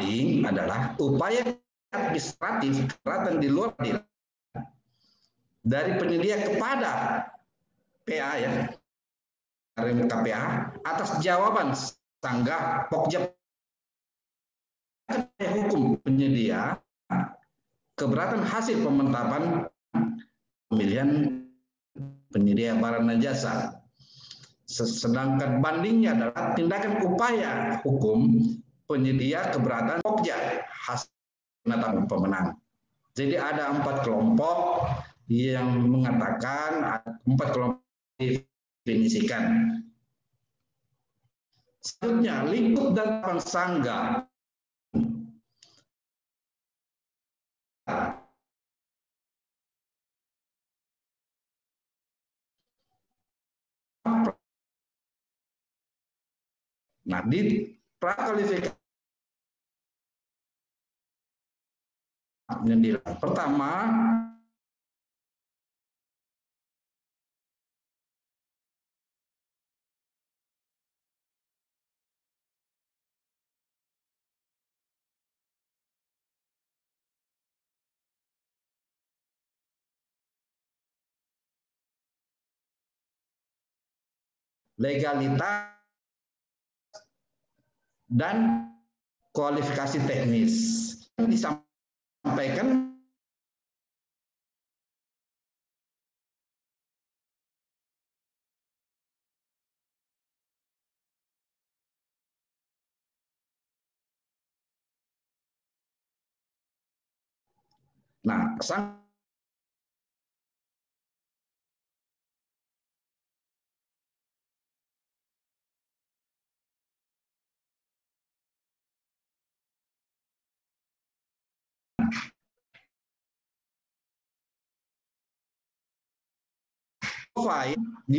banding adalah upaya administratif keberatan di luar peradilan dari penyedia kepada PA ya, KPA atas jawaban sanggah Pokja hukum penyedia keberatan hasil pemantapan pemilihan penyedia barang dan jasa. Sedangkan bandingnya adalah tindakan upaya hukum penyedia keberatan Pokja hasil penetapan pemenang. Jadi ada 4 kelompok yang mengatakan 4 kelompok definisikan. Selanjutnya lingkup dan sanggah. Nah, di prakualifikasi pertama legalitas dan kualifikasi teknis disampaikan nah file di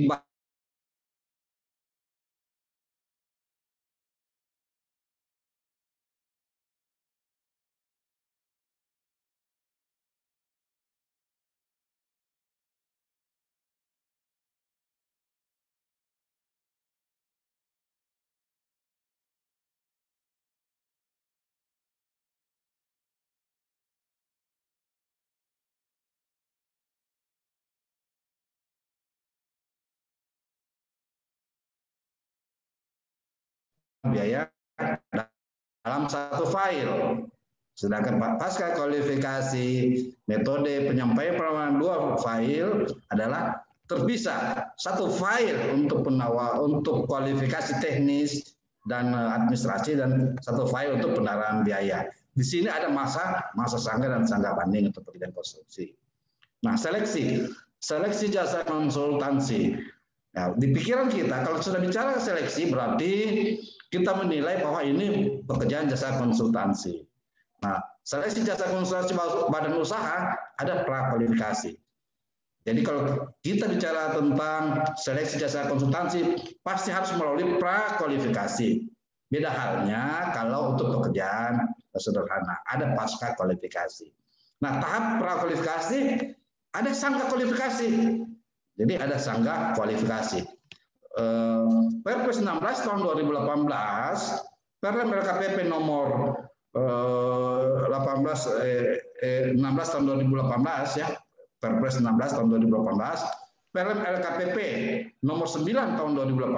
biaya dalam satu file. Sedangkan pasca kualifikasi metode penyampaian permohonan 2 file adalah terpisah. Satu file untuk untuk kualifikasi teknis dan administrasi dan satu file untuk pendaraan biaya. Di sini ada masa sanggah dan sanggah banding untuk pekerjaan konstruksi. Nah, seleksi jasa konsultansi. Nah, di pikiran kita kalau sudah bicara seleksi berarti kita menilai bahwa ini pekerjaan jasa konsultansi. Nah, seleksi jasa konsultansi badan usaha ada prakualifikasi. Jadi kalau kita bicara tentang seleksi jasa konsultansi pasti harus melalui prakualifikasi. Beda halnya kalau untuk pekerjaan sederhana ada pasca kualifikasi. Nah, tahap prakualifikasi ada sanggah kualifikasi. Jadi ada sanggah kualifikasi. Perpres 16 tahun 2018, Perlem LKPP nomor 16 tahun 2018 ya, Perpres 16 tahun 2018, Perlem LKPP nomor 9 tahun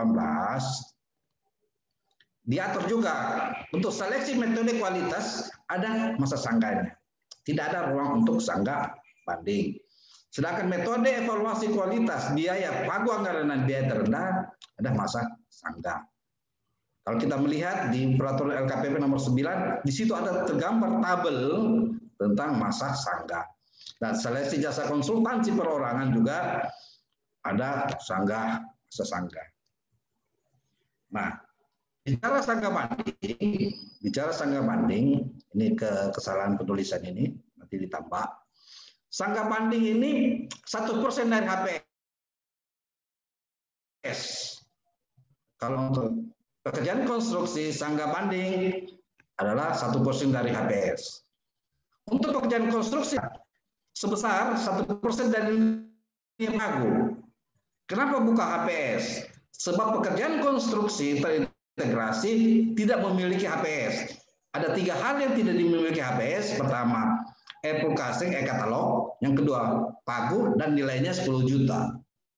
2018 diatur juga untuk seleksi metode kualitas ada masa sanggahnya. Tidak ada ruang untuk sanggah banding. Sedangkan metode evaluasi kualitas biaya pagu anggaran dan biaya terendah ada masa sanggah. Kalau kita melihat di peraturan LKPP nomor 9, di situ ada tergambar tabel tentang masa sanggah. Dan seleksi jasa konsultansi perorangan juga ada masa sanggah. Nah, bicara sanggah banding, ini kesalahan penulisan ini nanti ditambah. Sanggah banding ini 1% dari HPS. Kalau untuk pekerjaan konstruksi, sanggah banding adalah 1% dari HPS. Untuk pekerjaan konstruksi sebesar 1% dari nilai pagu. Kenapa buka HPS? Sebab pekerjaan konstruksi terintegrasi tidak memiliki HPS. Ada 3 hal yang tidak dimiliki HPS. Pertama, e-casing, e-katalog. Yang kedua, pagu dan nilainya 10 juta.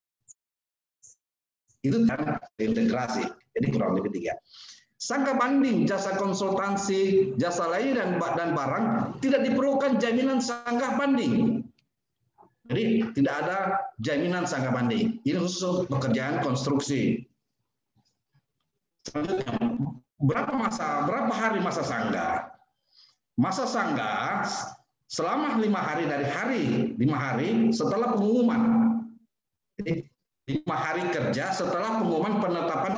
Itu kan integrasi. Jadi kurang lebih 3. Sangka banding jasa konsultansi, jasa lain dan barang tidak diperlukan jaminan sangka banding. Jadi tidak ada jaminan sangka banding. Ini khusus pekerjaan konstruksi. Selanjutnya, berapa hari masa sangga? Masa sangga selama 5 hari dari 5 hari setelah pengumuman. Jadi 5 hari kerja setelah pengumuman penetapan,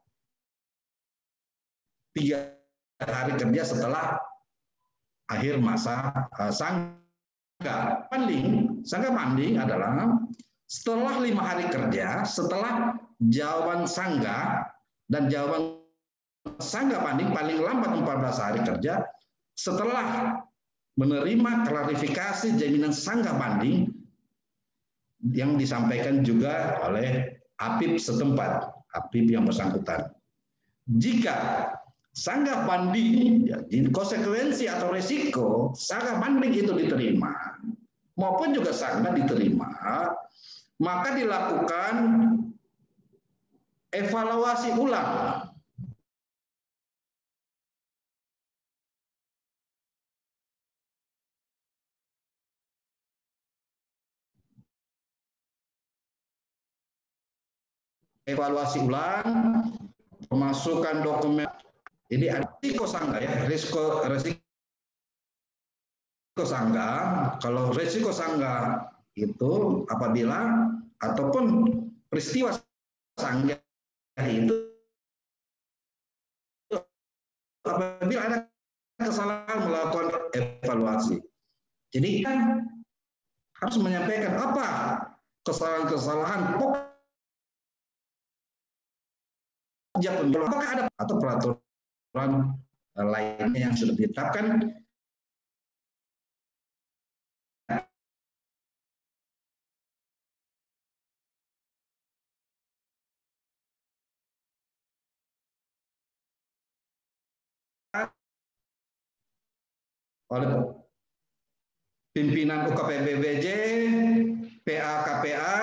3 hari kerja setelah akhir masa sangga banding. Sangga banding adalah setelah 5 hari kerja setelah jawaban sangga, dan jawaban sangga banding paling lambat 14 hari kerja setelah menerima klarifikasi jaminan sangga banding yang disampaikan juga oleh APIP setempat, APIP yang bersangkutan. Jika sangga banding, jadi konsekuensi atau risiko sangga banding itu diterima maupun juga sangga diterima, maka dilakukan evaluasi ulang. Evaluasi ulang, pemasukan dokumen. Jadi ada risiko sangga ya, risiko sangga. Kalau risiko sangga itu apabila ataupun peristiwa sangga itu apabila ada kesalahan melakukan evaluasi. Jadi kan harus menyampaikan apa kesalahan-kesalahan pokok, apakah ada atau peraturan lainnya yang sudah ditetapkan oleh pimpinan UKPBBJ, PA-KPA,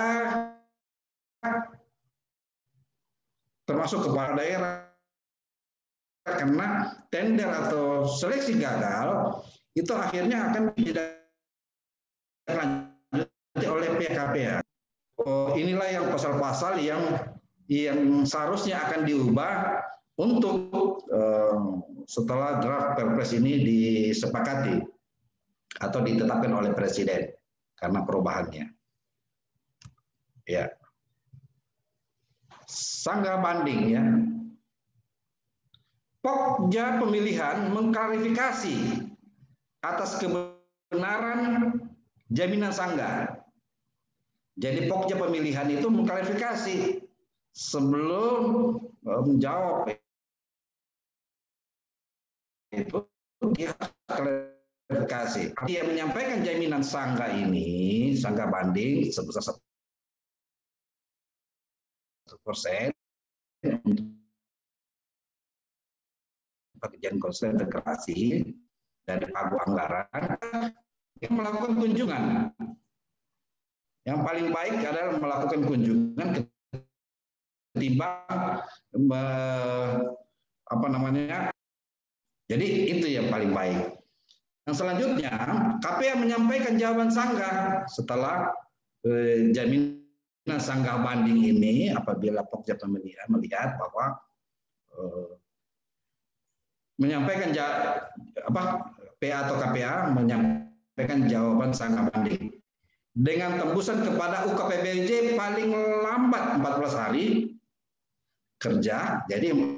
termasuk kepala daerah, karena tender atau seleksi gagal itu akhirnya akan ditindaklanjuti oleh PA-KPA. Oh, inilah yang pasal-pasal yang seharusnya akan diubah untuk setelah draft Perpres ini disepakati atau ditetapkan oleh Presiden karena perubahannya. Ya. Sangga banding ya. Pokja pemilihan mengklarifikasi atas kebenaran jaminan sangga. Jadi Pokja pemilihan itu mengklarifikasi sebelum menjawab itu dia klarifikasi. Dia menyampaikan jaminan sangga ini, sangga banding sebesar 1% pekerjaan konsulen integrasi dari pagu anggaran, dia melakukan kunjungan. Yang paling baik adalah melakukan kunjungan ketimbang jadi itu yang paling baik. Yang selanjutnya, KPA menyampaikan jawaban sangga setelah jaminan sangga banding ini apabila Pokja pemilihan melihat bahwa menyampaikan PA atau KPA menyampaikan jawaban sangga banding dengan tembusan kepada UKPBJ paling lambat 14 hari kerja. Jadi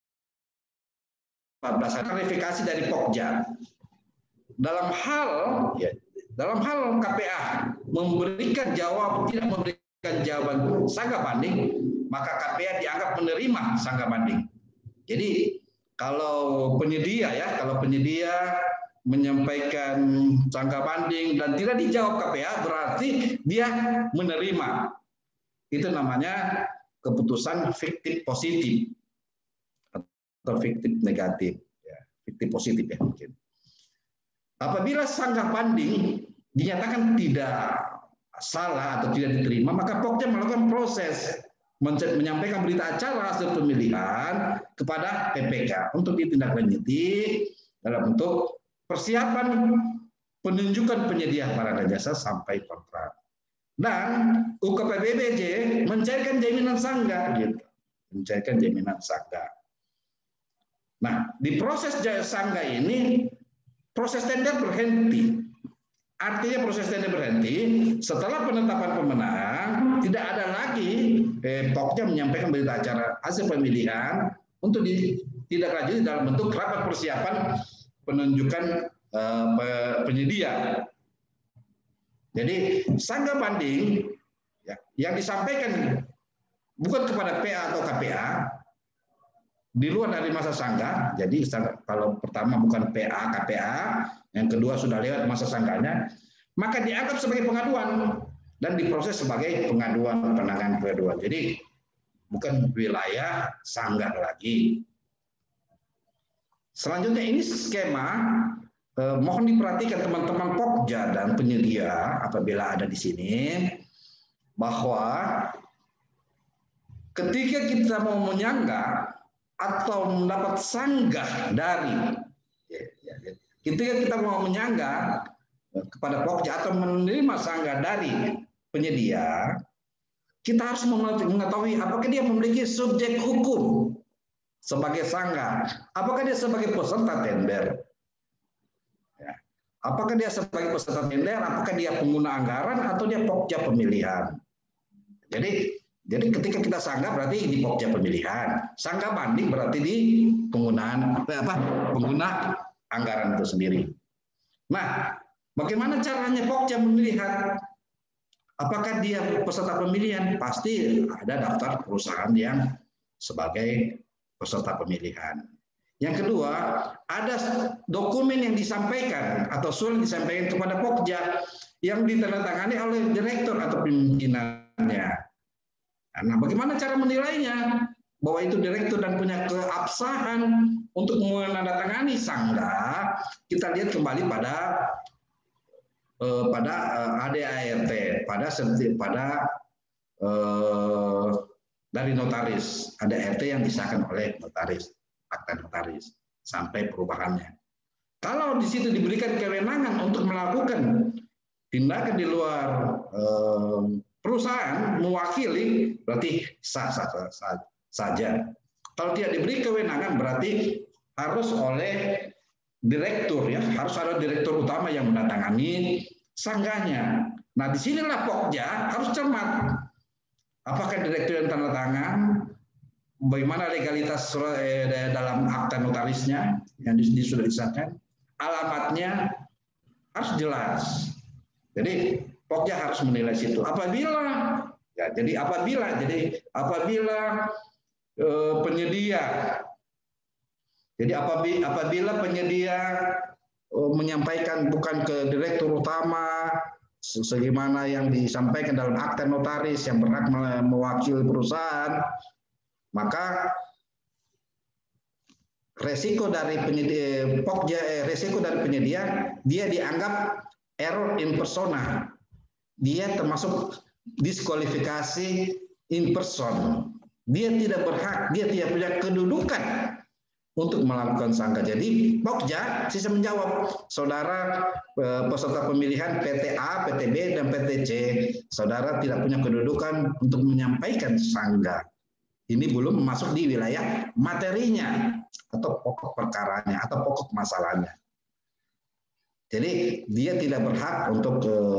14 hari klarifikasi dari Pokja. Dalam hal KPA tidak memberikan jawaban sangga banding, maka KPA dianggap menerima sangga banding. Jadi kalau penyedia menyampaikan sangga banding dan tidak dijawab KPA, berarti dia menerima. Itu namanya keputusan fiktif positif atau fiktif negatif. bukti positif ya mungkin. Apabila sanggah banding dinyatakan tidak salah atau tidak diterima, maka Pokja melakukan proses menyampaikan berita acara hasil pemilihan kepada PPK untuk ditindaklanjuti dalam bentuk persiapan penunjukan penyedia barang dan jasa sampai kontrak. Dan UKPBBJ mencairkan jaminan sanggah, gitu. Mencairkan jaminan sanggah. Nah, di proses sanggah ini proses tender berhenti. Artinya proses tender berhenti setelah penetapan pemenang, tidak ada lagi Pokja menyampaikan berita acara hasil pemilihan untuk ditindaklanjuti dalam bentuk rapat persiapan penunjukan penyedia. Jadi sanggah banding ya, yang disampaikan bukan kepada PA atau KPA di luar dari masa sanggah. Jadi kalau pertama bukan PA KPA, yang kedua sudah lewat masa sanggahnya, maka dianggap sebagai pengaduan dan diproses sebagai pengaduan penanganan pengaduan. Jadi bukan wilayah sanggah lagi. Selanjutnya ini skema, mohon diperhatikan teman-teman Pokja dan penyedia apabila ada di sini, bahwa ketika kita mau menyanggah atau mendapat sanggah dari, ketika kita mau menyanggah kepada Pokja atau menerima sanggah dari penyedia, kita harus mengetahui apakah dia memiliki subjek hukum sebagai sanggah, apakah dia sebagai peserta tender, ya. Apakah dia sebagai peserta tender, apakah dia pengguna anggaran atau dia Pokja pemilihan. Jadi ketika kita sanggah berarti di Pokja pemilihan, sanggah banding berarti di penggunaan pengguna anggaran itu sendiri. Nah, bagaimana caranya Pokja melihat apakah dia peserta pemilihan? Pasti ada daftar perusahaan yang sebagai peserta pemilihan. Yang kedua, ada dokumen yang disampaikan atau surat disampaikan kepada Pokja yang ditandatangani oleh direktur atau pimpinannya. Nah, bagaimana cara menilainya? Bahwa itu direktur dan punya keabsahan untuk menandatangani sanggah, kita lihat kembali pada ADART, pada dari notaris, ada RT yang disahkan oleh notaris, akta notaris sampai perubahannya. Kalau di situ diberikan kewenangan untuk melakukan tindakan di luar perusahaan mewakili, berarti sah saja. Kalau tidak diberi kewenangan berarti harus oleh direktur, ya, harus ada direktur utama yang menandatangani sanggahnya. Nah, disinilah Pokja harus cermat. Apakah direktur yang tanda tangan, bagaimana legalitas dalam akta notarisnya yang sudah disahkan, alamatnya harus jelas. Jadi Pokja harus menilai situ. Apabila penyedia, jadi apabila penyedia menyampaikan bukan ke direktur utama sebagaimana yang disampaikan dalam akta notaris yang berhak mewakili perusahaan, maka resiko dari penyedia dia dianggap error in persona. Dia termasuk diskualifikasi in person. Dia tidak berhak, dia tidak punya kedudukan untuk melakukan sanggah. Jadi Pokja bisa menjawab, saudara peserta pemilihan PT A, PT B, dan PT C, saudara tidak punya kedudukan untuk menyampaikan sanggah. Ini belum masuk di wilayah materinya atau pokok perkaranya atau pokok masalahnya. Jadi dia tidak berhak untuk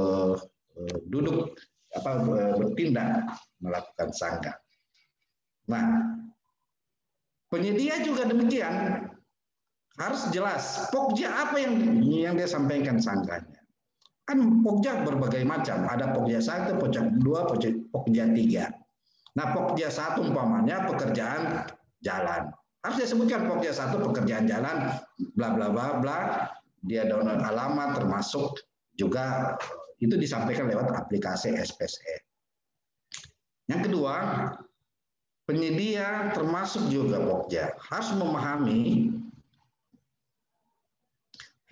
bertindak melakukan sanggah. Nah, penyedia juga demikian, harus jelas Pokja apa yang dia sampaikan sanggahnya. Kan Pokja berbagai macam, ada Pokja 1, Pokja 2, Pokja 3. Nah, Pokja 1 umpamanya pekerjaan jalan. Harus disebutkan Pokja 1 pekerjaan jalan, bla bla bla bla. Dia download alamat, termasuk juga itu disampaikan lewat aplikasi SPSE. Yang kedua, penyedia termasuk juga Pokja harus memahami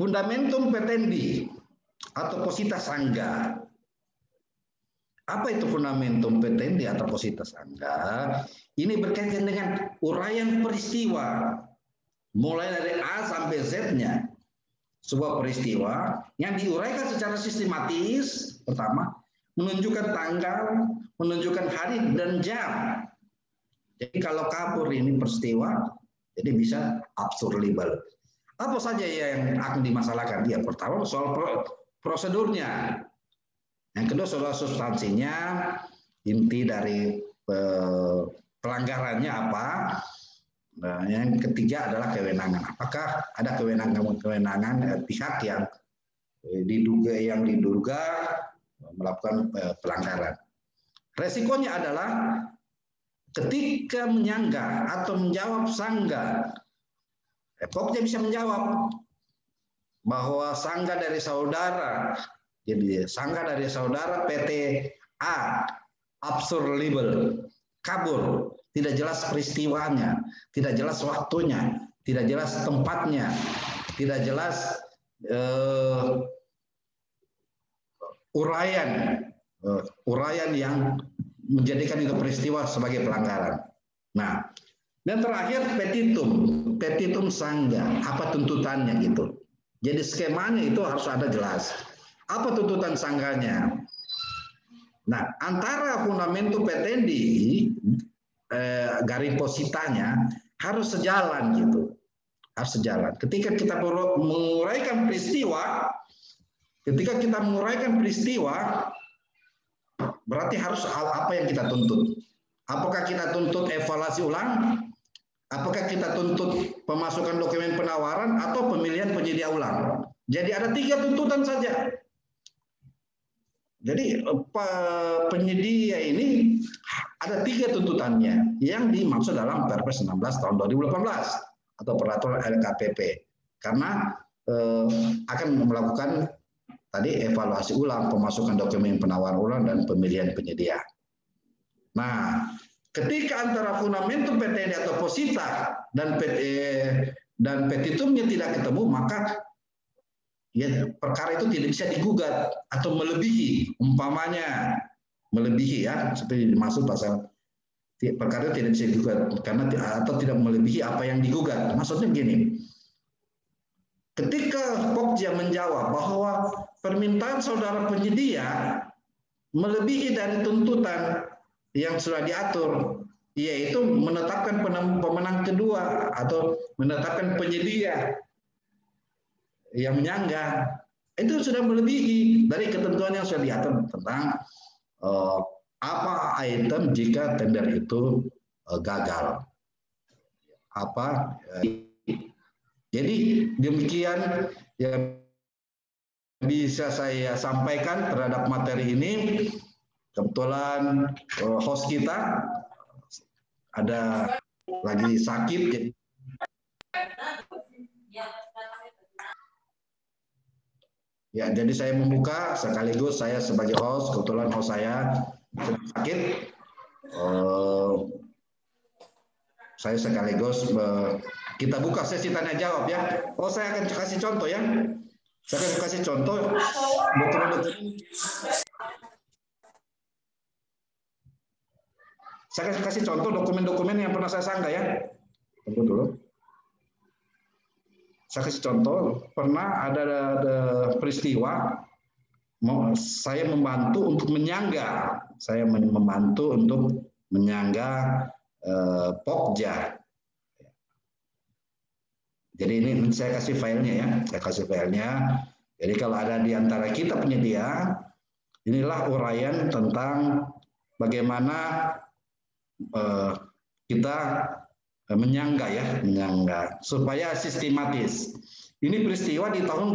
Fundamentum petendi atau posita sangga. Apa itu fundamentum petendi atau posita sangga? Ini berkaitan dengan uraian peristiwa, mulai dari A sampai Z-nya. Sebuah peristiwa yang diuraikan secara sistematis, pertama, menunjukkan tanggal, menunjukkan hari dan jam. Jadi kalau kabur ini peristiwa, jadi bisa absurdable. Apa saja yang akan dimasalahkan? Ya, pertama soal prosedurnya. Yang kedua soal substansinya, inti dari pelanggarannya apa. Nah, yang ketiga adalah kewenangan. Apakah ada kewenangan pihak yang diduga melakukan pelanggaran. Resikonya adalah ketika menyanggah atau menjawab sanggah, pokoknya bisa menjawab bahwa sanggah dari saudara, jadi sanggah dari saudara PT A absurdable, kabur, tidak jelas peristiwanya, tidak jelas waktunya, tidak jelas tempatnya, tidak jelas uraian yang menjadikan itu peristiwa sebagai pelanggaran. Nah, dan terakhir petitum sangga, apa tuntutannya gitu. Jadi skemanya itu harus ada jelas. Apa tuntutan sangganya? Nah, antara fundamentum petendi garing positanya harus sejalan gitu. Harus sejalan. Ketika kita menguraikan peristiwa, berarti harus apa yang kita tuntut. Apakah kita tuntut evaluasi ulang? Apakah kita tuntut pemasukan dokumen penawaran atau pemilihan penyedia ulang? Jadi ada 3 tuntutan saja. Jadi penyedia ini ada 3 tuntutannya yang dimaksud dalam Perpres 19 tahun 2018 atau peraturan LKPP. Karena akan melakukan tadi evaluasi ulang, pemasukan dokumen penawaran ulang dan pemilihan penyedia. Nah, ketika antara fundamentum petendi atau posita dan petitumnya tidak ketemu, maka ya perkara itu tidak bisa digugat atau melebihi, umpamanya melebihi ya, seperti dimaksud pasal perkara itu tidak bisa digugat karena atau tidak melebihi apa yang digugat. Maksudnya begini, ketika Pokja menjawab bahwa permintaan saudara penyedia melebihi dari tuntutan yang sudah diatur, yaitu menetapkan pemenang kedua atau menetapkan penyedia yang menyanggah, itu sudah melebihi dari ketentuan yang sudah diatur tentang apa item jika tender itu gagal. Jadi demikian yang bisa saya sampaikan terhadap materi ini. Kebetulan host kita ada lagi sakit, jadi ya, jadi saya membuka sekaligus saya sebagai host, kebetulan host saya sedang sakit. Saya sekaligus kita buka sesi tanya jawab ya. Saya akan kasih contoh ya. Saya akan kasih contoh dokumen-dokumen. Saya kasih contoh dokumen-dokumen yang pernah saya sanggah ya. Tunggu dulu. Saya kasih contoh, pernah ada peristiwa saya membantu untuk menyanggah. Saya membantu untuk menyanggah Pokja. Jadi ini saya kasih filenya ya. Saya kasih filenya. Jadi kalau ada di antara kita penyedia, inilah uraian tentang bagaimana kita menyanggah supaya sistematis. Ini peristiwa di tahun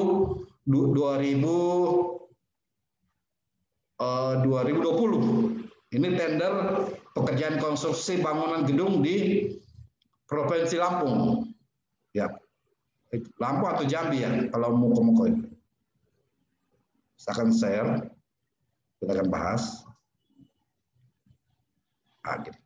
2020. Ini tender pekerjaan konstruksi bangunan gedung di Provinsi Lampung. Ya. Lampung atau Jambi ya, kalau muko-muko. Saya akan share. Kita akan bahas. Gitu.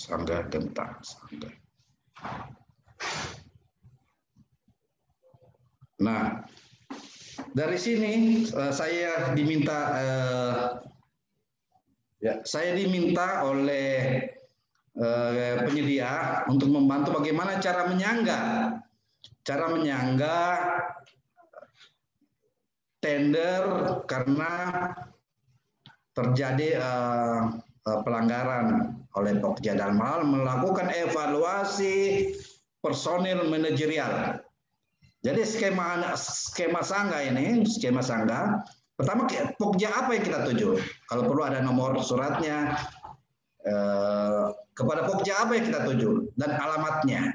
Sangga Genta. Sangga. Nah, dari sini saya diminta oleh penyedia untuk membantu bagaimana cara menyangga tender karena terjadi pelanggaran oleh Pokja dalam hal melakukan evaluasi personil manajerial. Jadi skema Sangga ini, pertama Pokja apa yang kita tuju? Kalau perlu ada nomor suratnya, kepada Pokja apa yang kita tuju dan alamatnya.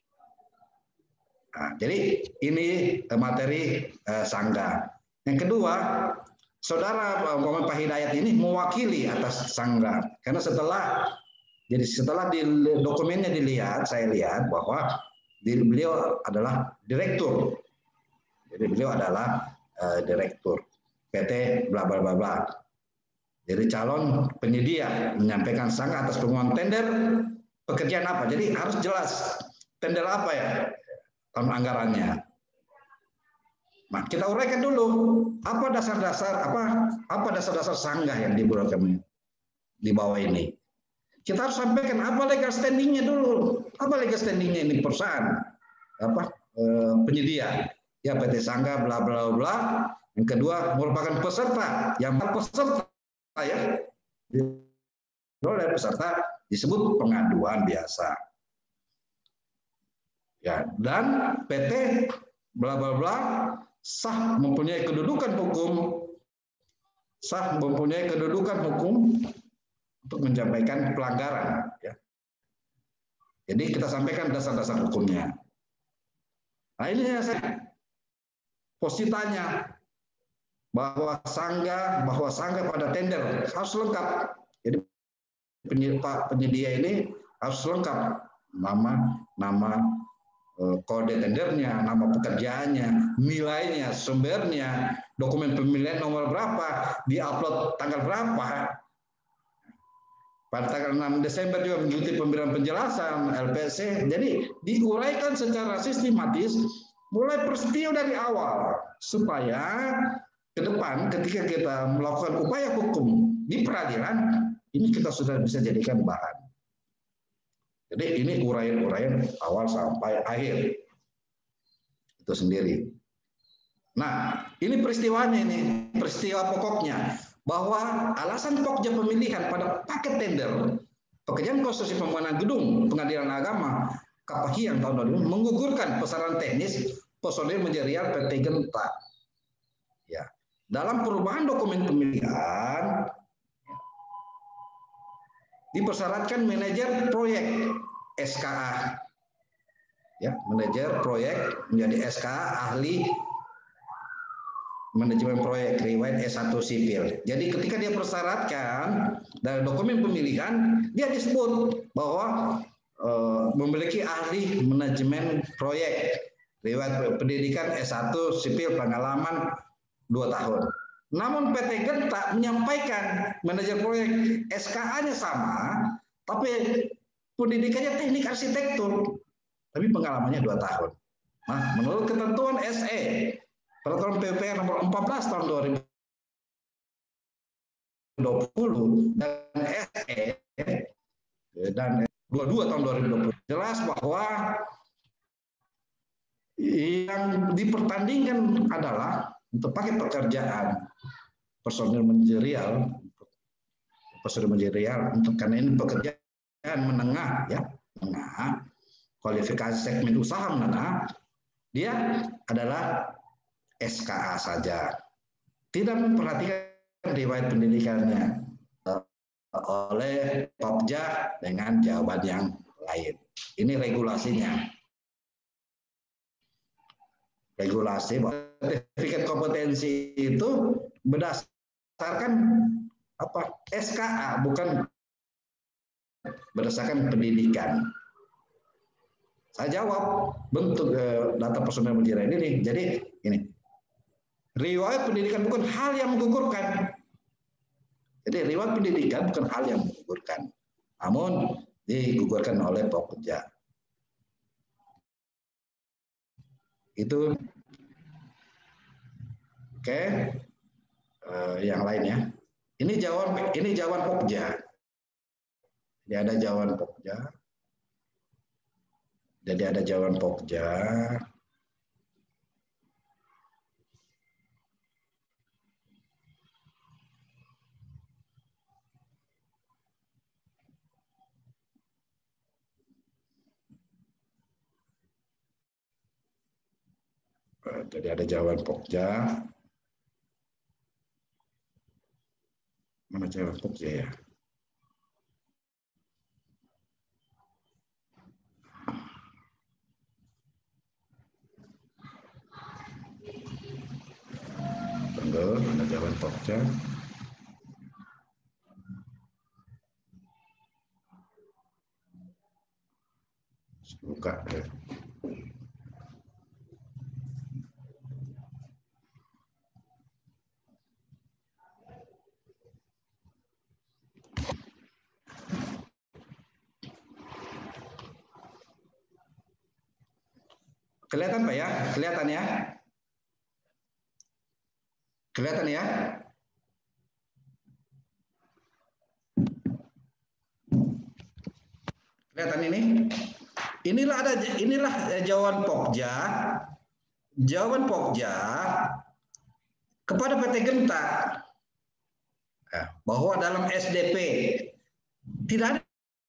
Nah, jadi ini materi Sangga. Yang kedua, saudara Pak Hidayat ini mewakili atas Sangga karena setelah di dokumennya saya lihat bahwa beliau adalah direktur. Jadi beliau adalah direktur PT bla bla bla bla. Jadi calon penyedia menyampaikan Sangga atas pengumuman tender pekerjaan apa. Jadi harus jelas tender apa ya tahun anggarannya. Nah, kita uraikan dulu apa dasar-dasar Sangga yang dibuatkan di bawah ini. Kita harus sampaikan apa legal standingnya dulu. Apa legal standingnya ini perusahaan penyedia. Ya PT Sangga bla bla bla. Yang kedua merupakan peserta. Yang peserta ya. Oleh peserta disebut pengaduan biasa. Ya, dan PT bla bla bla sah mempunyai kedudukan hukum untuk menyampaikan pelanggaran. Ya. Jadi kita sampaikan dasar-dasar hukumnya. Nah ini saya positanya bahwa Sangga pada tender harus lengkap. Jadi penyedia ini harus lengkap nama kode tendernya, nama pekerjaannya, nilainya, sumbernya, dokumen pemilihan nomor berapa, diupload tanggal berapa. Pada tanggal 6 Desember juga mengikuti pemberian penjelasan LPC. Jadi diuraikan secara sistematis mulai peristiwa dari awal supaya ke depan ketika kita melakukan upaya hukum di peradilan ini kita sudah bisa jadikan bahan. Jadi ini uraian-uraian awal sampai akhir itu sendiri. Nah, ini peristiwanya ini, peristiwa pokoknya bahwa alasan Pokja pemilihan pada paket tender pekerjaan konstruksi pembangunan gedung Pengadilan Agama Kapahiang tahun 2000 menggugurkan besaran teknis personil manajerial PT Genta. Ya, dalam perubahan dokumen pemilihan dipersyaratkan manajer proyek SKA, ya manajer proyek menjadi SKA ahli manajemen proyek riwayat S1 sipil. Jadi ketika dia persyaratkan dari dokumen pemilihan dia disebut bahwa memiliki ahli manajemen proyek riwayat pendidikan S1 sipil pengalaman 2 tahun. Namun PT Genta menyampaikan manajer proyek SKA-nya sama, tapi pendidikannya teknik arsitektur, tapi pengalamannya 2 tahun. Nah, menurut ketentuan SE, Peraturan PUPR nomor 14 tahun 2020 dan SE dan 22 tahun 2020 jelas bahwa yang dipertandingkan adalah untuk paket pekerjaan personil manajerial untuk karena ini pekerjaan menengah ya, menengah, kualifikasi segmen usaha menengah, dia adalah SKA saja. Tidak memperhatikan riwayat pendidikannya oleh Pokja dengan jawaban yang lain. Ini regulasinya. Regulasi sertifikat kompetensi itu berdasarkan apa? SKA, bukan berdasarkan pendidikan. Saya jawab bentuk data personel manajerial ini. Jadi ini riwayat pendidikan bukan hal yang menggugurkan. Jadi riwayat pendidikan bukan hal yang menggugurkan. Namun digugurkan oleh Pokja. Itu oke. Yang lainnya. Ini jawaban Pokja. Jadi ada jawaban Pokja. Jadi ada jawaban Pokja. Jadi ada jawaban Pokja. Mana jawaban Pokja ya? Tunggu, ada jawaban Pokja. Buka deh. Kelihatan Pak ya? Kelihatan ya? Kelihatan ya? Kelihatan ini? Inilah jawaban Pokja. Jawaban Pokja kepada PT Genta bahwa dalam SDP tidak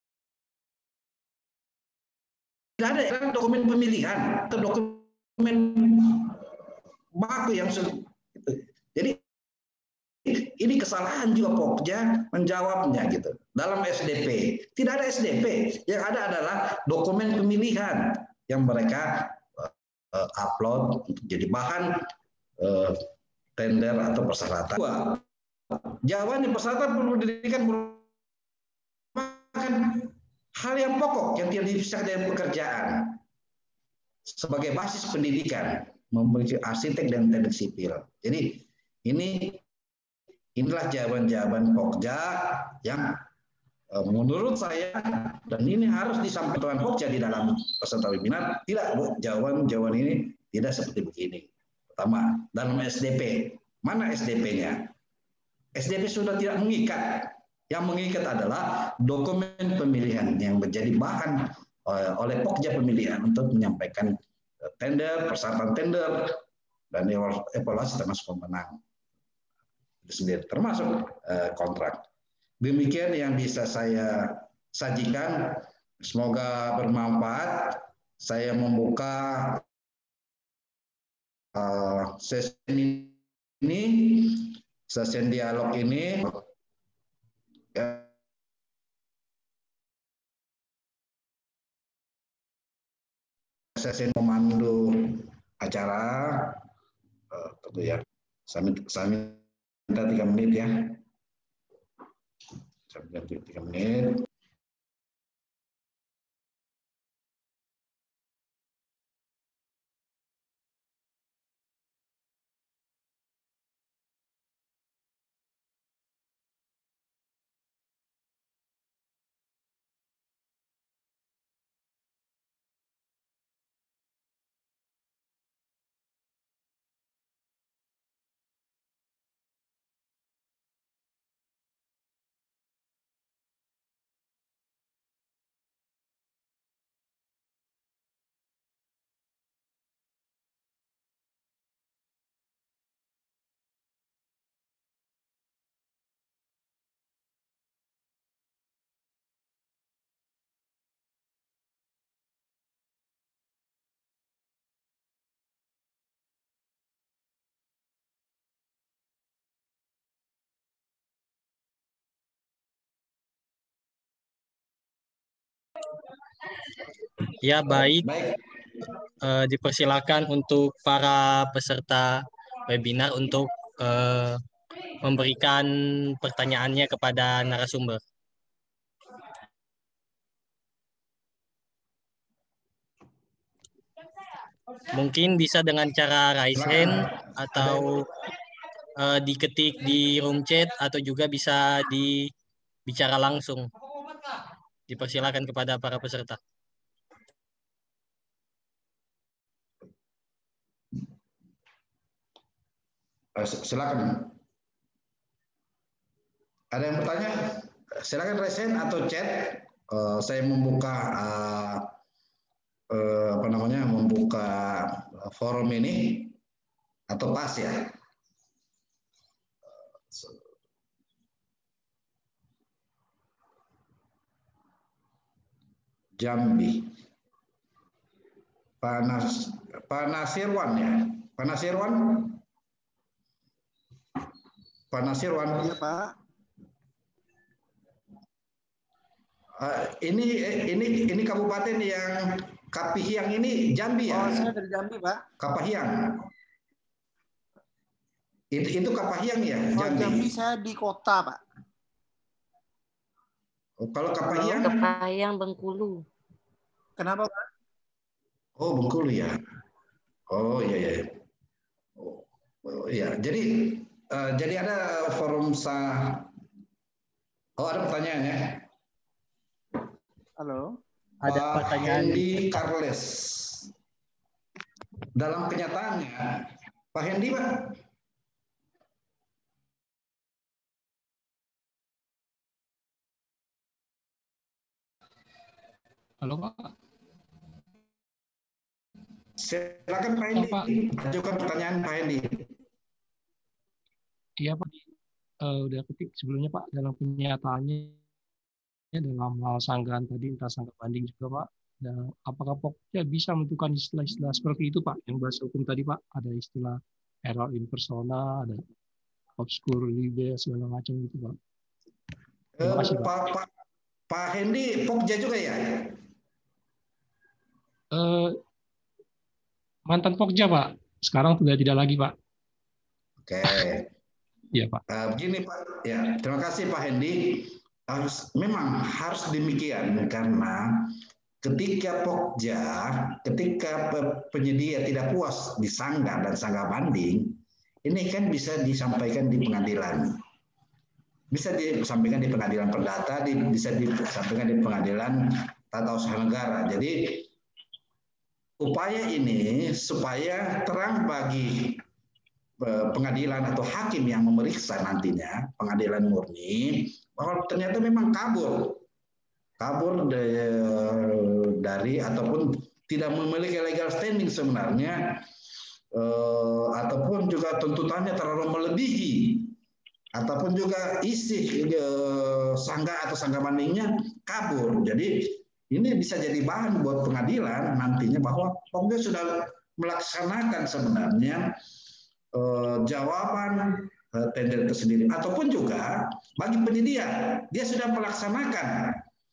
ada dokumen pemilihan atau dokumen baku yang gitu. Jadi ini kesalahan juga Pokja menjawabnya gitu. Dalam SDP tidak ada SDP, yang ada adalah dokumen pemilihan yang mereka upload untuk jadi bahan tender atau persyaratan. Jawaban persyaratan pendidikan merupakan hal yang pokok yang tidak bisa dari pekerjaan sebagai basis pendidikan memiliki arsitek dan teknik sipil. Jadi inilah jawaban-jawaban Pokja yang menurut saya, dan ini harus disampaikan Pokja di dalam peserta webinar, tidak jawaban ini tidak seperti begini. Pertama, dalam SDP, mana SDP-nya? SDP sudah tidak mengikat. Yang mengikat adalah dokumen pemilihan yang menjadi bahan oleh Pokja pemilihan untuk menyampaikan tender, persyaratan tender, dan evaluasi termasuk pemenang. Itu sendiri, termasuk kontrak. Demikian yang bisa saya sajikan. Semoga bermanfaat. Saya membuka sesi ini, sesi dialog ini. Sesi pemandu acara, tentu ya. Saya minta 3 menit ya. Saya minta 3 menit. Ya, baik. Dipersilakan untuk para peserta webinar untuk memberikan pertanyaannya kepada narasumber. Mungkin bisa dengan cara raise hand atau diketik di room chat atau juga bisa dibicara langsung. Dipersilakan kepada para peserta. Silakan. Ada yang bertanya? Silakan raise hand atau chat. Saya membuka membuka forum ini atau pas ya. Jambi. Pak Nasirwan ya. Pak Nasirwan. Pak Nasirwan. Iya, Pak. Ini kabupaten yang Kapihiang ini Jambi ya? Oh, saya dari Jambi, Pak. Kapahiang. Itu Kapahiang ya, Jambi. Jambi. Jambi saya di kota, Pak. Oh, kalau Kapahiang? Kapahiang Bengkulu. Kenapa, Pak? Oh, Bengkulu ya. Oh iya. Oh iya. Jadi ada forum Oh, ada pertanyaan ya? Halo. Ada pertanyaan. Hendi Carles. Dalam kenyataannya, Pak Hendi, Pak. Halo, Pak. Silakan Pak Hendi. Ajukan pertanyaan Pak Hendi. Iya, Pak. Udah ketik sebelumnya, Pak. Dalam kenyataannya, dalam hal sanggahan tadi, entah sangga banding juga, Pak. Dan apakah Pokja bisa menentukan istilah-istilah seperti itu, Pak? Yang bahasa hukum tadi, Pak. Ada istilah error in persona, ada obscur libe, segala macam gitu, Pak. Terima kasih, Pak. Pak Hendi Pokja juga ya? Mantan Pokja, Pak. Sekarang sudah tidak lagi, Pak. Oke. Iya, Pak. Begini, Pak. Ya, terima kasih Pak Hendi. Memang harus demikian karena ketika Pokja, ketika penyedia tidak puas di sangga dan sangga banding, ini kan bisa disampaikan di pengadilan. Bisa disampaikan di pengadilan perdata, bisa disampaikan di pengadilan tata usaha negara. Jadi upaya ini supaya terang bagi pengadilan atau hakim yang memeriksa nantinya, pengadilan murni, bahwa ternyata memang kabur dari ataupun tidak memiliki legal standing sebenarnya, ataupun juga tuntutannya terlalu melebihi, ataupun juga isi sangga atau sangga bandingnya kabur. Jadi ini bisa jadi bahan buat pengadilan nantinya bahwa Pokja sudah melaksanakan sebenarnya jawaban tender itu sendiri, ataupun juga bagi penyedia dia sudah melaksanakan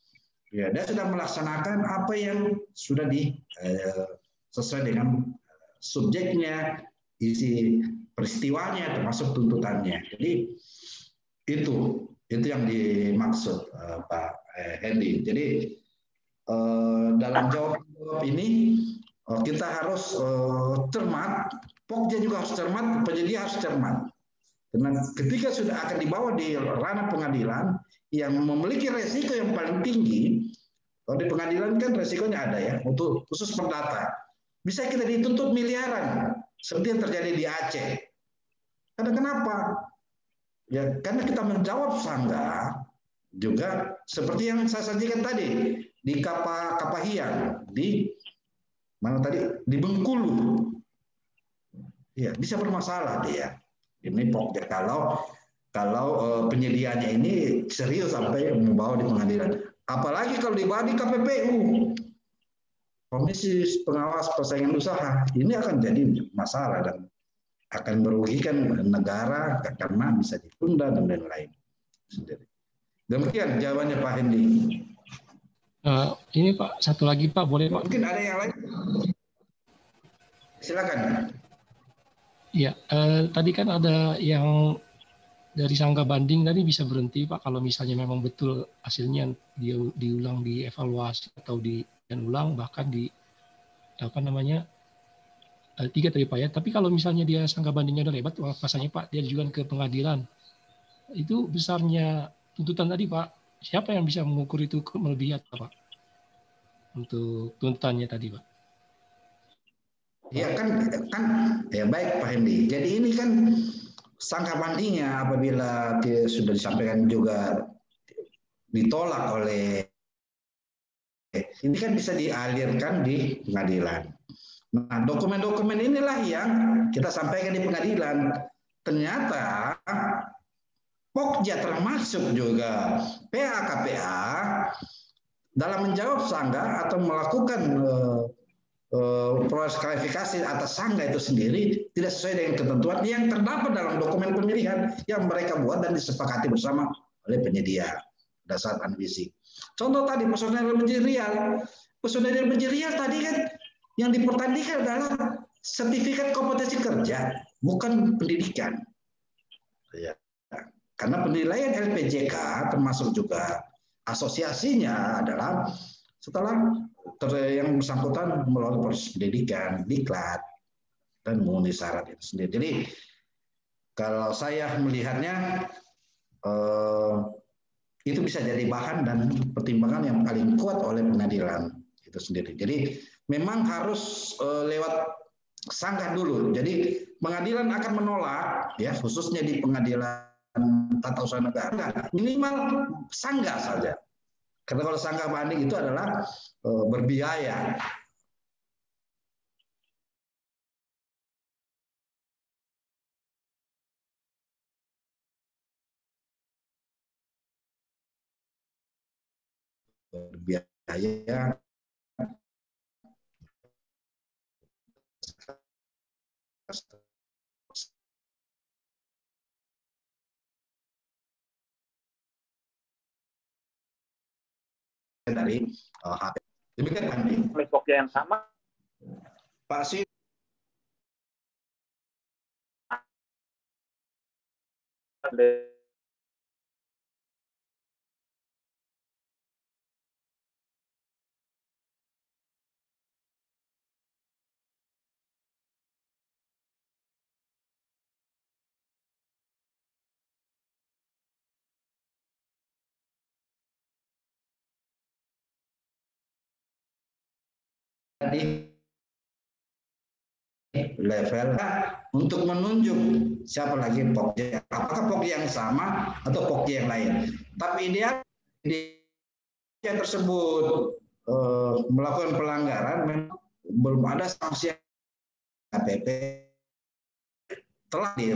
apa yang sudah sesuai dengan subjeknya, isi peristiwanya termasuk tuntutannya. Jadi itu yang dimaksud Pak Hendi. Jadi dalam jawab ini kita harus cermat, Pokja juga harus cermat, penyedia harus cermat. Karena ketika sudah akan dibawa di ranah pengadilan yang memiliki resiko yang paling tinggi, kalau di pengadilan kan resikonya ada ya, untuk khusus perdata. Bisa kita dituntut miliaran, seperti yang terjadi di Aceh. Karena kenapa? Ya, karena kita menjawab sangga juga seperti yang saya sajikan tadi di Kapahiang, di mana tadi di Bengkulu. Ya, bisa bermasalah dia. Ini Pokja kalau penyediaannya ini serius sampai membawa di pengadilan. Apalagi kalau dibawa di KPPU, Komisi Pengawas Persaingan Usaha, ini akan jadi masalah dan akan merugikan negara karena bisa ditunda dan lain-lain. Demikian jawabannya Pak Hendi. Ini Pak, satu lagi Pak, boleh Pak? Mungkin ada yang lain? Silakan. Iya, tadi kan ada yang dari sangga banding tadi bisa berhenti Pak kalau misalnya memang betul hasilnya diulang, dievaluasi atau ulang bahkan di tiga tadi Pak ya. Tapi kalau misalnya dia sangga bandingnya udah lebat, pasalnya Pak dia diajukan ke pengadilan. Itu besarnya tuntutan tadi Pak siapa yang bisa mengukur itu melebihi atau Pak? Untuk tuntutannya tadi, Pak. Ya kan ya baik Pak Hendy. Jadi ini kan sangka bandingnya apabila sudah disampaikan juga ditolak oleh ini kan bisa dialirkan di pengadilan. Nah, dokumen-dokumen inilah yang kita sampaikan di pengadilan. Ternyata Pokja termasuk juga PA-KPA dalam menjawab sangga atau melakukan proses klarifikasi atas sangga itu sendiri tidak sesuai dengan ketentuan yang terdapat dalam dokumen pemilihan yang mereka buat dan disepakati bersama oleh penyedia pada saat analisis. Contoh tadi personel manajerial. Personel manajerial tadi kan yang dipertandingkan adalah sertifikat kompetensi kerja, bukan pendidikan. Ya. Karena penilaian LPJK termasuk juga asosiasinya adalah setelah yang bersangkutan melalui proses pendidikan, diklat, dan memenuhi syarat itu sendiri. Jadi kalau saya melihatnya itu bisa jadi bahan dan pertimbangan yang paling kuat oleh pengadilan itu sendiri. Jadi memang harus lewat sangka dulu. Jadi pengadilan akan menolak, ya khususnya di pengadilan tata usaha negara minimal sangga saja. Karena kalau sangga banding itu adalah berbiaya. Berbiaya dari HP. Demikian Pak Andi. Pokja yang sama. Pak Si. Di level untuk menunjuk siapa lagi Pokja, apakah Pokja yang sama atau Pokja yang lain. Tapi dia yang tersebut melakukan pelanggaran memang belum ada sanksi KPP telah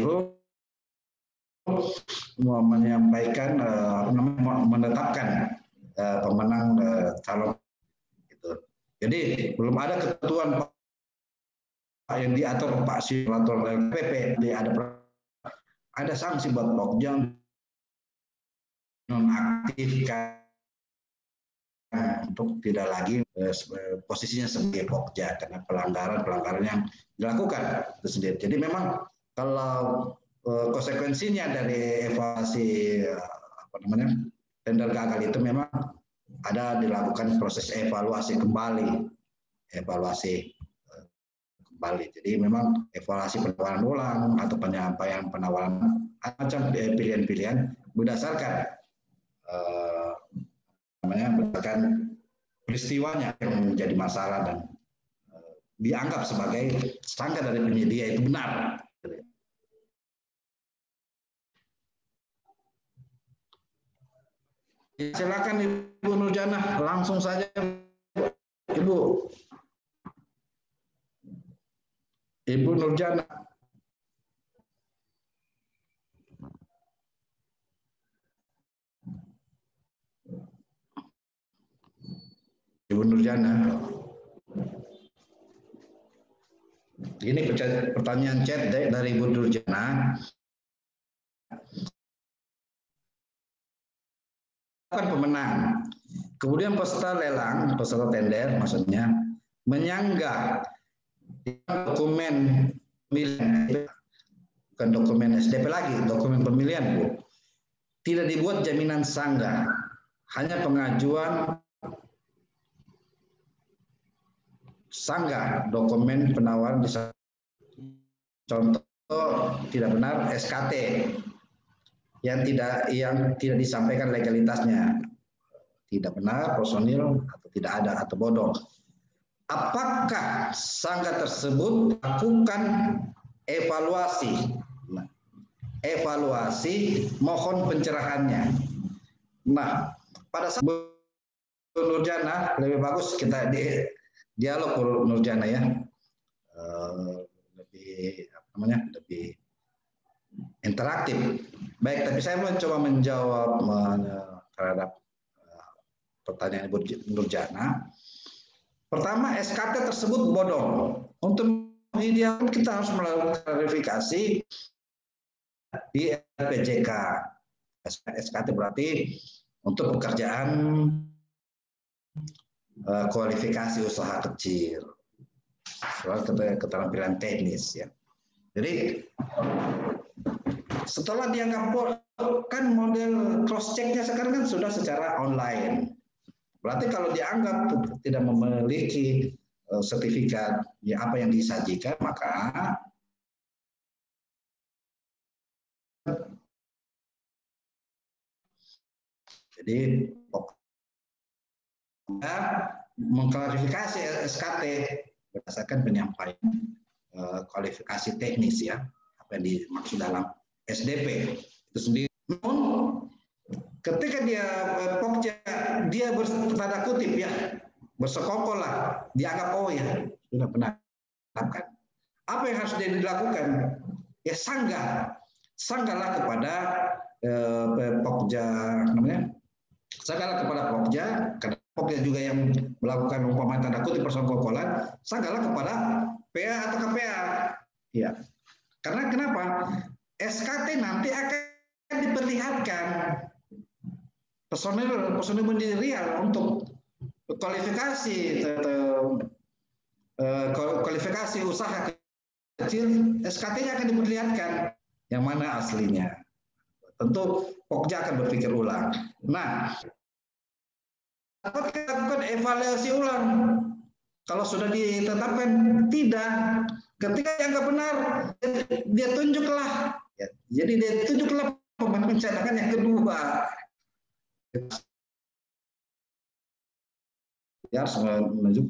menyampaikan menetapkan pemenang calon. Jadi belum ada ketentuan yang diatur Pak Simulator LPP, ada sanksi buat Pokja nonaktifkan untuk tidak lagi posisinya sebagai Pokja karena pelanggaran yang dilakukan itu sendiri. Jadi memang kalau konsekuensinya dari evaluasi tender gagal itu memang ada dilakukan proses evaluasi kembali. Jadi memang evaluasi penawaran ulang atau penyampaian penawaran macam pilihan-pilihan berdasarkan berdasarkan peristiwanya yang menjadi masalah dan dianggap sebagai sangka dari penyedia itu benar. Silakan Ibu Nurjana, langsung saja Ibu. Ibu Nurjana. Ibu Nurjana. Ini pertanyaan chat dari Ibu Nurjana. Pemenang. Kemudian peserta lelang, peserta tender maksudnya menyanggah dokumen pemilihan, bukan dokumen SDP lagi, dokumen pemilihan Bu. Tidak dibuat jaminan sangga, hanya pengajuan sangga dokumen penawaran contoh tidak benar SKT yang tidak disampaikan legalitasnya tidak benar personil atau tidak ada atau bodong. Apakah sangga tersebut lakukan evaluasi? Nah, evaluasi mohon pencerahannya. Nah, pada saat Nurjana lebih bagus kita dialog Nurjana ya, lebih apa namanya, lebih interaktif. Baik, tapi saya mencoba menjawab terhadap pertanyaan Ibu Nurjana. Pertama, SKT tersebut bodong. Untuk dia kita harus melakukan klarifikasi di LPJK. SKT berarti untuk pekerjaan kualifikasi usaha kecil, soal keterampilan teknis ya. Jadi setelah dianggap kan model cross checknya sekarang kan sudah secara online. Berarti kalau dianggap tidak memiliki sertifikat ya apa yang disajikan, maka jadi mengklarifikasi SKT berdasarkan penyampaian kualifikasi teknis ya, apa yang dimaksud dalam SDP itu sendiri. Namun ketika dia Pokja dia bertanda kutip ya bersekongkol lah, dianggap oh ya sudah benar. Apa yang harus dilakukan? Ya sanggalah kepada Pokja namanya. Sanggalah kepada Pokja, karena Pokja juga yang melakukan umpama tanda kutip persekongkolan, sanggalah kepada PA atau KPA. Ya. Karena kenapa? SKT nanti akan diperlihatkan personil manajerial untuk kualifikasi usaha kecil, SKT-nya akan diperlihatkan yang mana aslinya. Tentu Pokja akan berpikir ulang. Nah, apakah lakukan evaluasi ulang? Kalau sudah ditetapkan tidak, ketika dianggap benar, dia tunjuklah. Ya, jadi dia tunjuklah pencetakan yang kedua. Dia harus menunjuk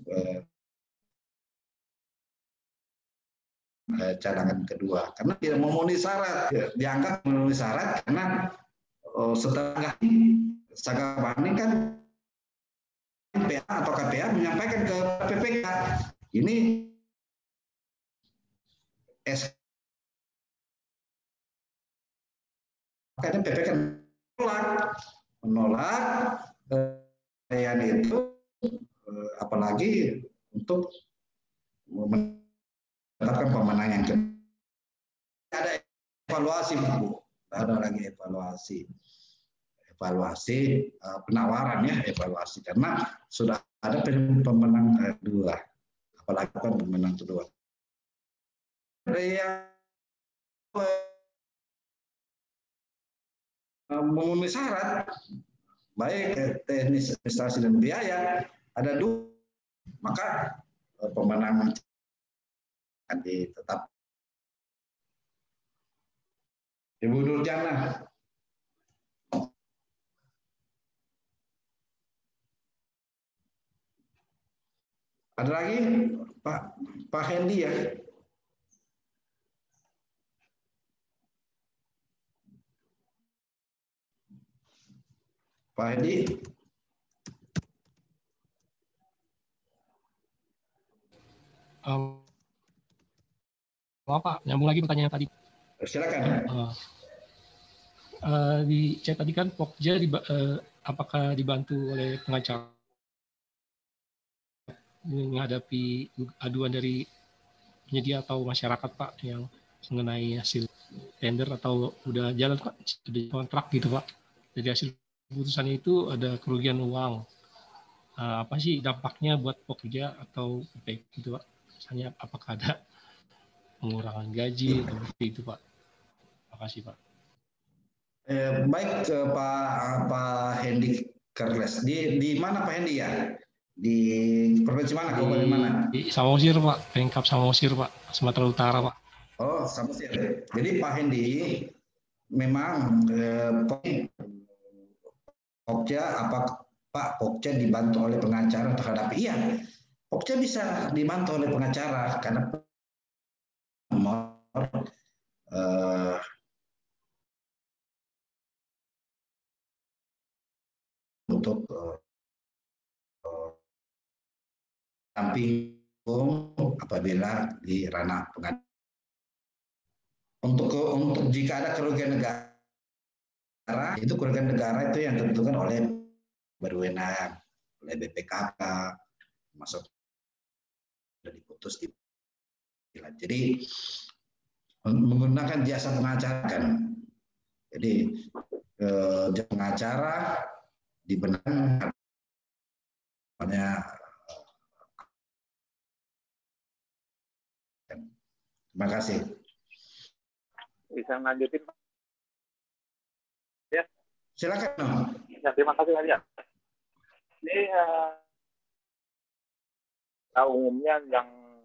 cadangan kedua karena tidak memenuhi syarat, dianggap memenuhi syarat karena setelah Sangga Banding kan PA atau KPA menyampaikan ke PPK ini makanya PPK menolak itu apalagi untuk mendapatkan pemenang yang kedua. Ada evaluasi, Bu. Ada lagi evaluasi penawaran ya, evaluasi karena sudah ada pemenang kedua, apalagi pemenang kedua. Yang memenuhi syarat baik teknis, administrasi dan biaya ada dua, maka pemenang akan ditetap. Ibu Nurjana. Ada lagi Pak Hendy ya. Pak Hendy. Maaf Pak, nyambung lagi pertanyaan tadi. Silakan. Di chat tadi kan Pokja apakah dibantu oleh pengacara menghadapi aduan dari penyedia atau masyarakat Pak yang mengenai hasil tender atau udah jalan Pak, sudah kontrak gitu Pak. Dari hasil keputusan itu ada kerugian uang. Apa sih dampaknya buat Pokja atau PP gitu Pak? Misalnya apakah ada pengurangan gaji atau seperti itu Pak? Terima kasih Pak. Baik Pak Hendy Karles. Di mana Pak Hendy ya? Di provinsi mana? Kabupaten mana? Di Samosir Pak, Pemkab Samosir Pak, Sumatera Utara Pak. Oh, Samosir. Jadi Pak Hendy memang Pokja Pak, Pokja dibantu oleh pengacara terhadap iya. Pokja bisa dibantu oleh pengacara karena untuk damping apabila di ranah pengadilan. Untuk jika ada kerugian negara, itu kerugian negara itu yang ditentukan oleh berwenang, oleh BPKK, masuk sudah diputus di pengadilan. Jadi menggunakan jasa pengacara kan. Jadi jasa pengacara dibenarkan Terima kasih. Bisa lanjutin Pak? Ya. Silakan. Ya, terima kasih Pak. Ini umumnya yang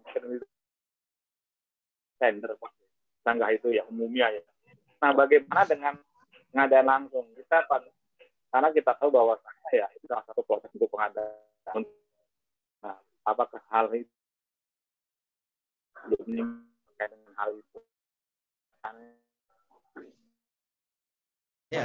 tender Pak. Sanggah itu ya umumnya ya. Nah, bagaimana dengan pengadaan langsung? Kita karena kita tahu bahwa ya itu salah satu proses untuk pengadaan. Nah, apakah hal itu ini terkait dengan hal itu? Ya.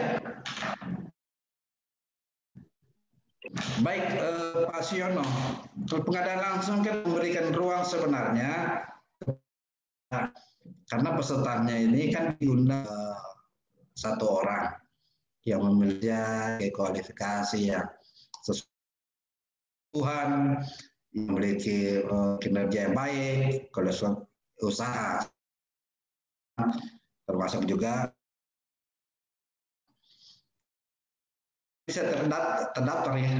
Baik, Pak Siono, pengadaan langsung kan memberikan ruang sebenarnya karena pesertanya ini kan diundang satu orang yang memiliki kualifikasi yang sesuai Tuhan, yang memiliki kinerja yang baik, kalau usaha, termasuk juga bisa terdaftar ya.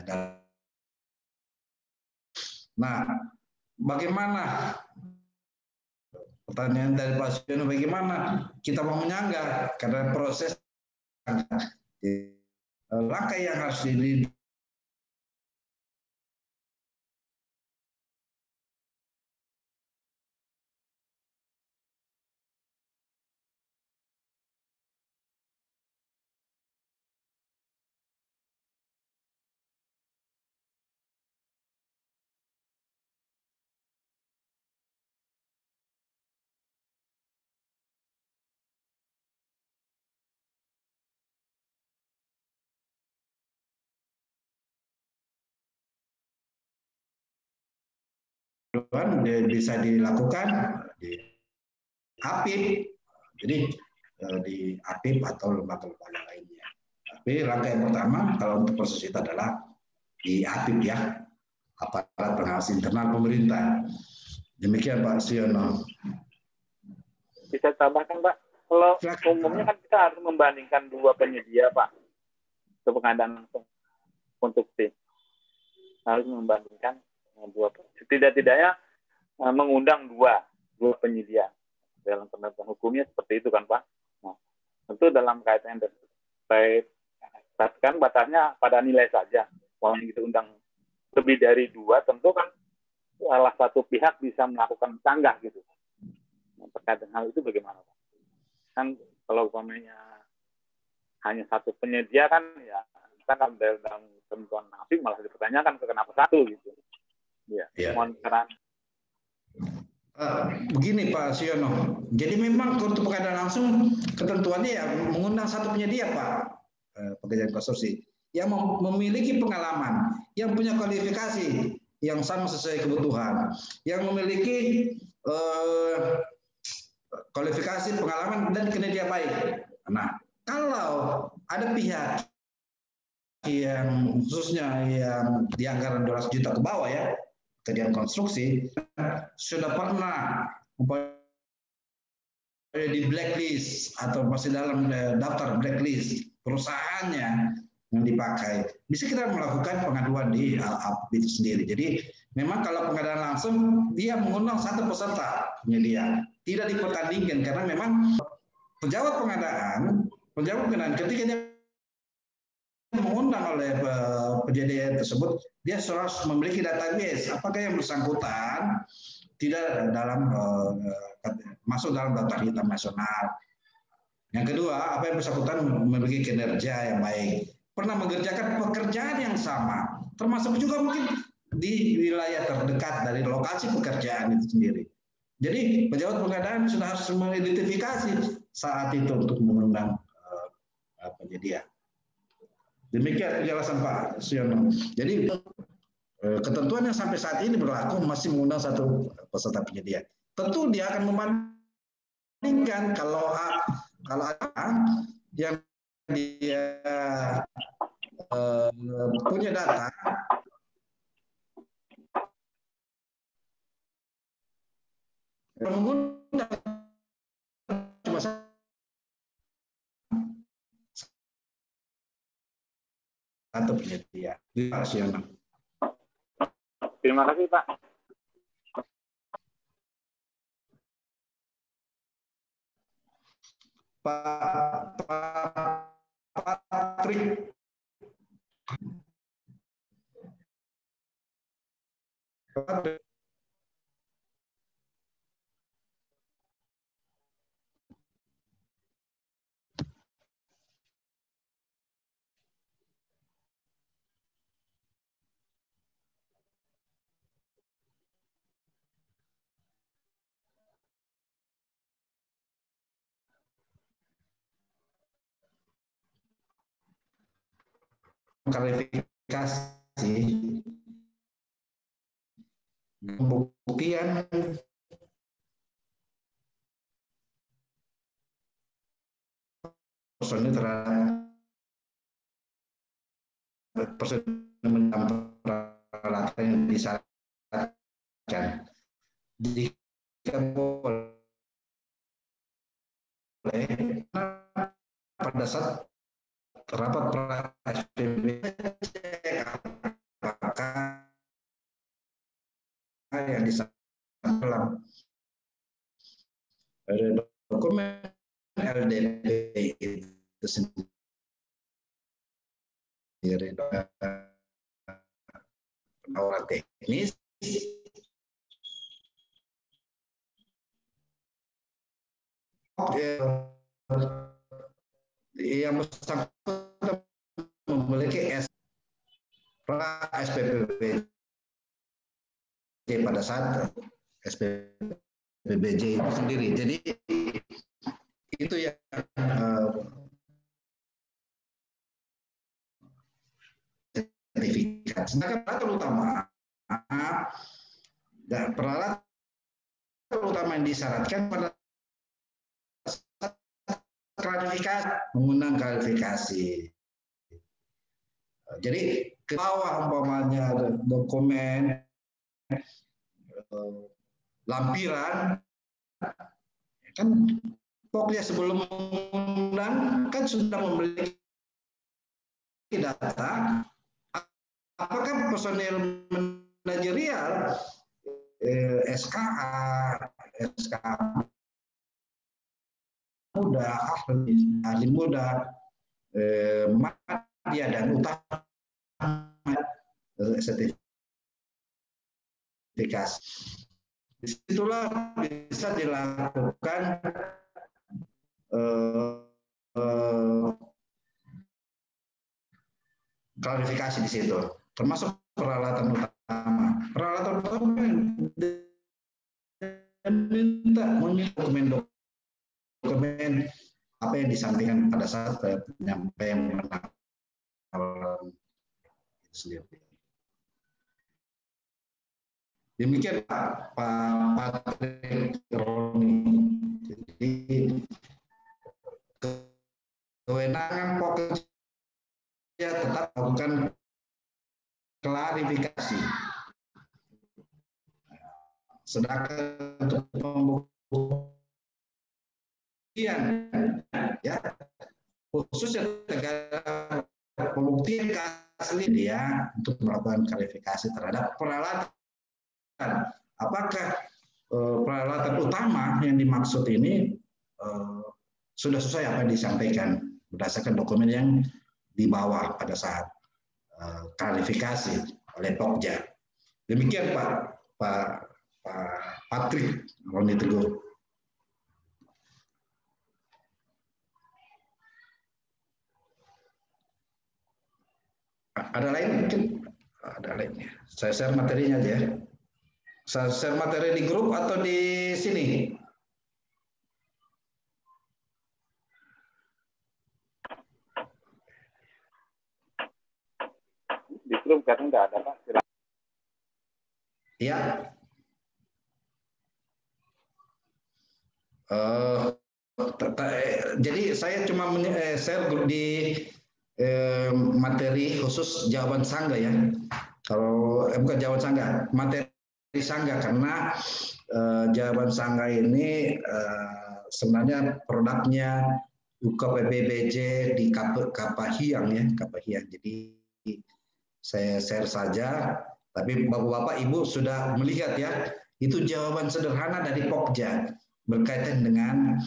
Nah, bagaimana pertanyaan dari Pak Siono, bagaimana kita mau menyanggah karena proses langkah yang harus bisa dilakukan di APIP, jadi di APIP atau lembaga-lembaga lainnya. Tapi langkah yang pertama kalau untuk proses itu adalah di APIP ya, Aparat Pengawas Internal Pemerintah. Demikian Pak Siono. Bisa tambahkan Pak, kalau umumnya kan kita harus membandingkan dua penyedia Pak, untuk pengadaan langsung untuk tim. Harus membandingkan dua, tidak-tidaknya mengundang dua penyedia. Dalam penerapan hukumnya seperti itu kan Pak. Nah, tentu dalam kaitan kan batasnya pada nilai saja. Kalau kita undang lebih dari dua, tentu kan salah satu pihak bisa melakukan sanggah gitu. Nah, terkait dengan hal itu bagaimana Pak? Kan kalau umpamanya hanya satu penyedia kan ya kita kan dalam ketentuan APIP malah dipertanyakan kenapa satu gitu. Ya, mohon saran. Begini Pak Siono, jadi memang untuk pengadaan langsung ketentuannya ya mengundang satu penyedia Pak, pekerjaan konstruksi yang memiliki pengalaman, yang punya kualifikasi yang sama sesuai kebutuhan, yang memiliki kualifikasi, pengalaman dan kinerja baik. Nah, kalau ada pihak yang khususnya yang di anggaran 200 juta ke bawah ya, pekerjaan konstruksi sudah pernah di blacklist atau masih dalam daftar blacklist perusahaannya yang dipakai, bisa kita melakukan pengaduan di APIP itu sendiri. Jadi memang kalau pengadaan langsung dia mengundang satu peserta penyedia, tidak dipertandingkan karena memang pejabat pengadaan ketika dia mengundang oleh penyedia tersebut, dia harus memiliki database apakah yang bersangkutan tidak dalam masuk dalam daftar hitam nasional. Yang kedua, apa yang bersangkutan memiliki kinerja yang baik. pernah mengerjakan pekerjaan yang sama, termasuk juga mungkin di wilayah terdekat dari lokasi pekerjaan itu sendiri. Jadi pejabat pengadaan sudah harus mengidentifikasi saat itu untuk mengundang penyedia. Demikian penjelasan Pak Siono. Jadi ketentuan yang sampai saat ini berlaku masih mengundang satu peserta penyedia. Tentu dia akan membandingkan kalau ada yang dia punya data mengundang cuma satu penyedia. Terima kasih Pak. Pak Patrick. Klarifikasi pembuktian personil terhadap peralatan yang disyaratkan. Jika boleh pada saat rapat SPB apakah yang disampaikan dalam dokumen LDP itu sendiri penawaran teknis yang bersangkutan memiliki SPPBJ pada saat SPPBJ itu sendiri. Jadi itu yang sertifikat. Sedangkan peralatan utama yang disyaratkan pada klarifikasi, mengundang klarifikasi. Jadi ke bawah umpamanya dokumen lampiran kan pokoknya sebelum mengundang kan sudah memiliki data apakah personil manajerial SKA muda, ahli muda, media dan utama sertifikasi. Disitulah bisa dilakukan klarifikasi di situ, termasuk peralatan utama. Peralatan utama minta dokumen apa yang disampaikan pada saat penyampaian penawaran itu sendiri. Demikian Pak Patrick Roni. Jadi kewenangan pokoknya tetap melakukan klarifikasi. Sedangkan untuk pembuktian, ya khususnya negara pembuktian asli dia untuk melakukan klarifikasi terhadap peralatan. Apakah peralatan utama yang dimaksud ini sudah sesuai apa yang disampaikan berdasarkan dokumen yang dibawa pada saat klarifikasi oleh Pokja. Demikian Pak Patrick Roni Teguh. Ada lain mungkin? Ada lainnya. Saya share materinya aja ya. Saya share materi di grup atau di sini? Di grup karena nggak ada Pak. Ya. Jadi saya cuma share di materi khusus jawaban Sangga ya. Kalau bukan jawaban Sangga, materi Sangga karena jawaban Sangga ini sebenarnya produknya UKPBBJ di Kapahiang ya, Kapahiang. Jadi saya share saja, tapi Bapak-bapak Ibu sudah melihat ya, itu jawaban sederhana dari Pokja berkaitan dengan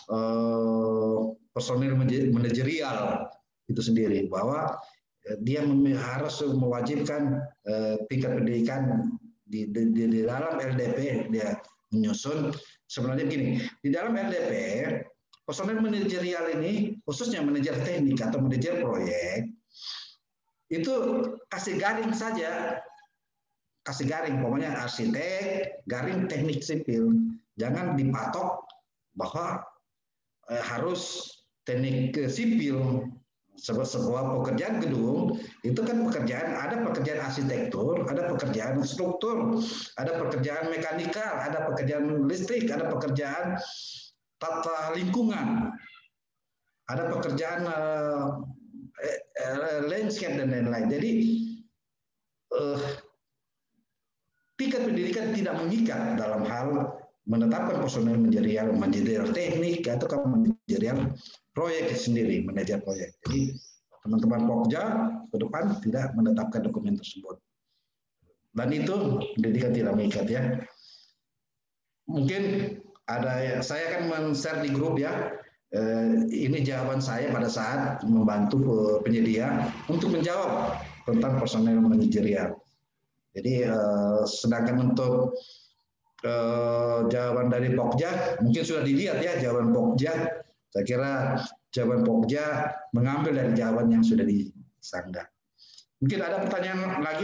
personil manajerial itu sendiri, bahwa dia harus mewajibkan tingkat pendidikan di dalam LDP. Dia menyusun sebenarnya gini, di dalam LDP personil manajerial ini khususnya manajer teknik atau manajer proyek itu kasih garing saja, kasih garing, pokoknya arsitek, garing teknik sipil, jangan dipatok bahwa harus teknik sipil. Sebuah pekerjaan gedung itu kan pekerjaan, ada pekerjaan arsitektur, ada pekerjaan struktur, ada pekerjaan mekanikal, ada pekerjaan listrik, ada pekerjaan tata lingkungan, ada pekerjaan landscape dan lain-lain. Jadi tingkat pendidikan tidak mengikat dalam hal menetapkan personel manajerial teknik atau manajerial proyek sendiri, manajer proyek. Jadi teman-teman Pokja ke depan tidak menetapkan dokumen tersebut. Dan itu pendidikan tidak mengikat ya. Mungkin ada, saya akan men-share di grup ya. Ini jawaban saya pada saat membantu penyedia untuk menjawab tentang personel manajerial. Jadi sedangkan untuk jawaban dari Pokja mungkin sudah dilihat ya, jawaban Pokja. Saya kira jawaban Pokja mengambil dari jawaban yang sudah disangga. Mungkin ada pertanyaan lagi?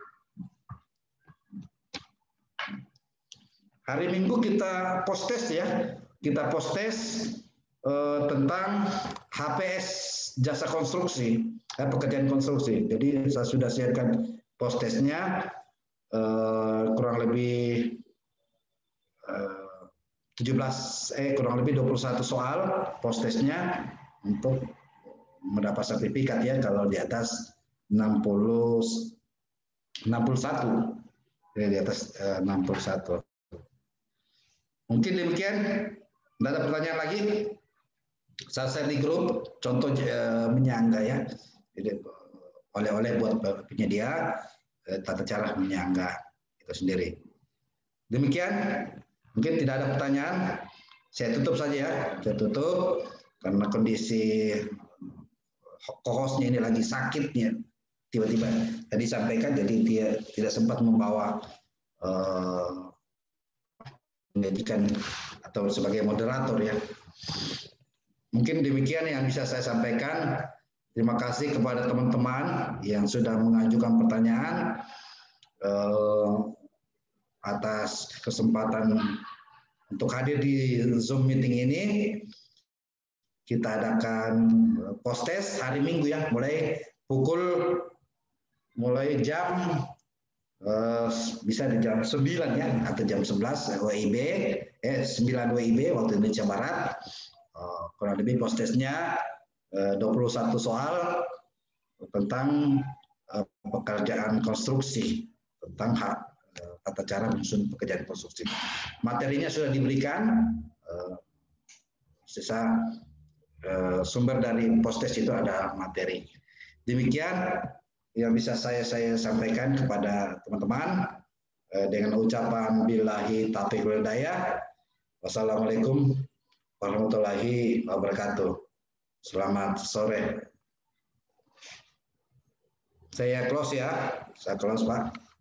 Hari Minggu kita post test ya, kita post test tentang HPS jasa konstruksi, pekerjaan konstruksi. Jadi saya sudah siapkan post testnya kurang lebih kurang lebih 21 soal post testnya untuk mendapat sertifikat ya kalau di atas 61 ya, di atas 61. Mungkin demikian. Tidak ada pertanyaan lagi. Saya share di grup contoh menyangga ya. Jadi oleh-oleh buat penyedia tata cara menyangga itu sendiri. Demikian. Mungkin tidak ada pertanyaan. Saya tutup saja ya. Saya tutup karena kondisi co-hostnya ini lagi sakitnya. Tiba-tiba tadi sampaikan jadi dia tidak sempat membawa menjadikan atau sebagai moderator ya. Mungkin demikian yang bisa saya sampaikan. Terima kasih kepada teman-teman yang sudah mengajukan pertanyaan atas kesempatan untuk hadir di Zoom meeting ini. Kita adakan post test hari Minggu ya, mulai jam bisa di jam 9 ya atau jam 11 WIB 9 WIB waktu Indonesia Barat. Kurang lebih post testnya 21 soal tentang pekerjaan konstruksi, tentang tata cara menyusun pekerjaan konstruksi. Materinya sudah diberikan, sisa sumber dari post test itu ada materi. Demikian yang bisa saya sampaikan kepada teman-teman dengan ucapan billahi taufiq wal hidayah. Wassalamualaikum warahmatullahi wabarakatuh. Selamat sore. Saya close ya. Saya close Pak.